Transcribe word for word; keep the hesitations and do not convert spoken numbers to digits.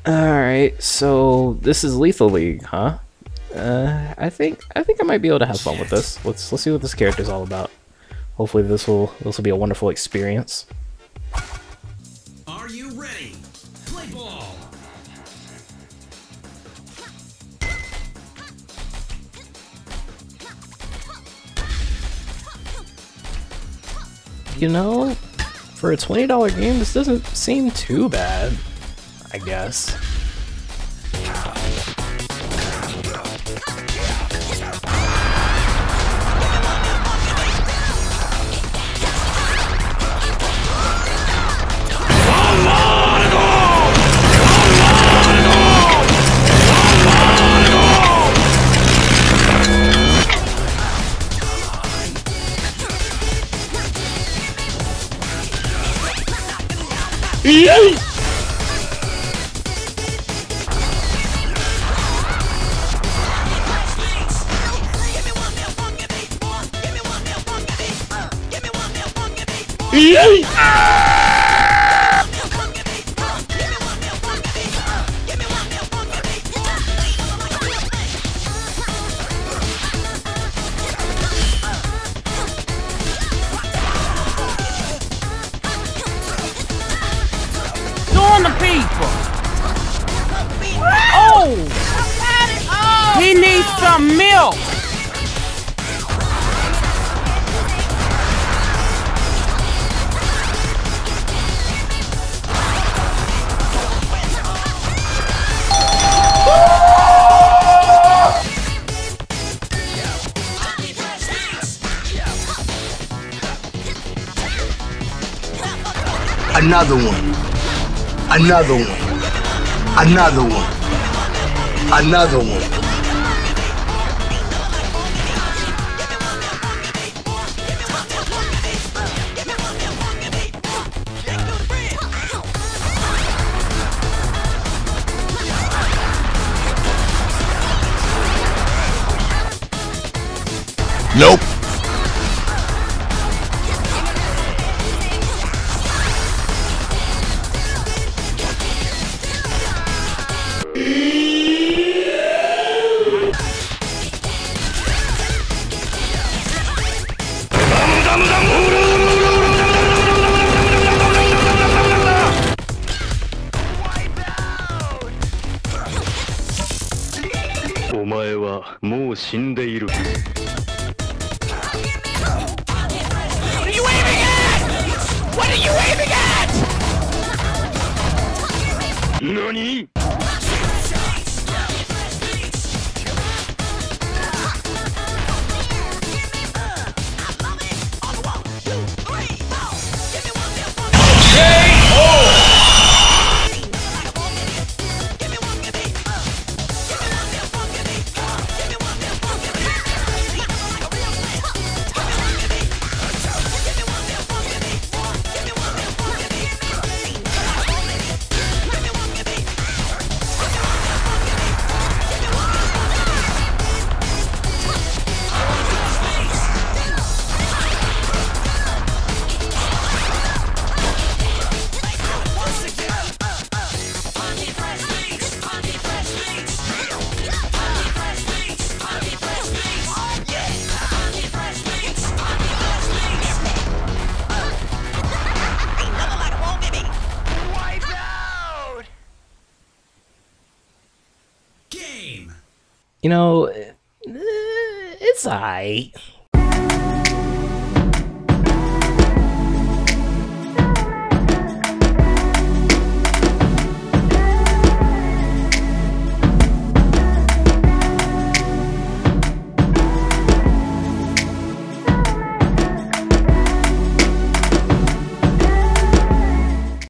Alright, so this is Lethal League, huh? Uh, I think I think I might be able to have fun with this. Let's let's see what this character's all about. Hopefully this will this will be a wonderful experience. Are you ready? Play ball. You know, for a twenty dollar game, this doesn't seem too bad, I guess. Yay! Yay! On the people. Oh! He needs some milk. Another one. Another one. Another one. Another one. Nope. What are you aiming at? What are you aiming at? Nani? You know, eh, it's alright.